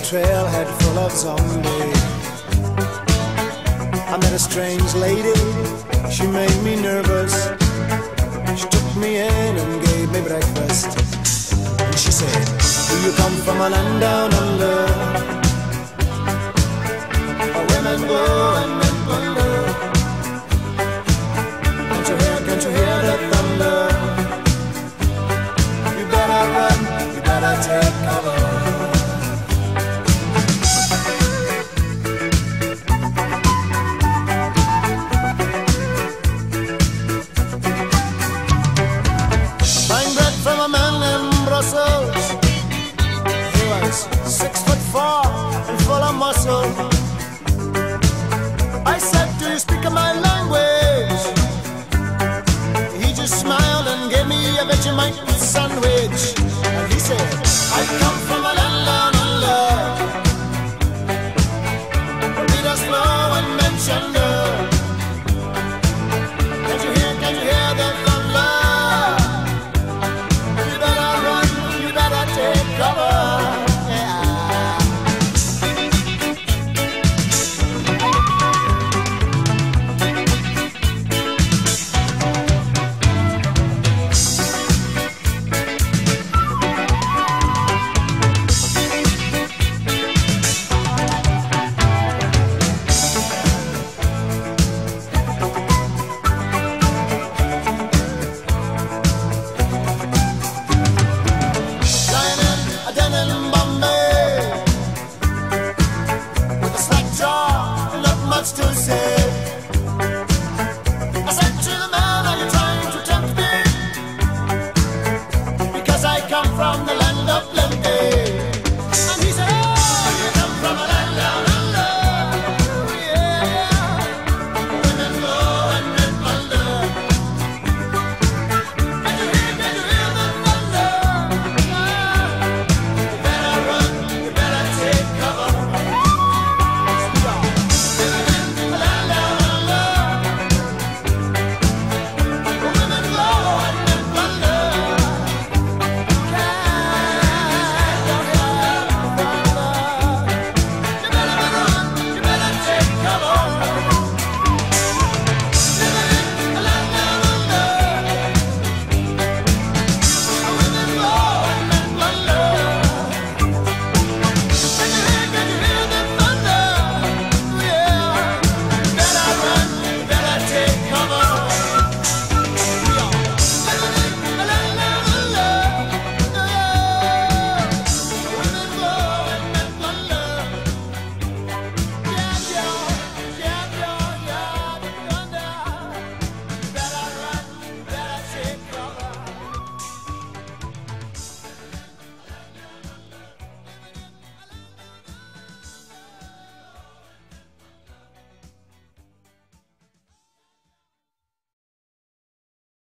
trailhead full of zombies. I met a strange lady, she made me nervous. She took me in and gave me breakfast. And she said, do you come from a land down under, where women go and men plunder? Can't you hear the thunder? You better run, you better take cover. Buying bread from a man in Brussels. He was 6'4" and full of muscle. I said, do you speak my language?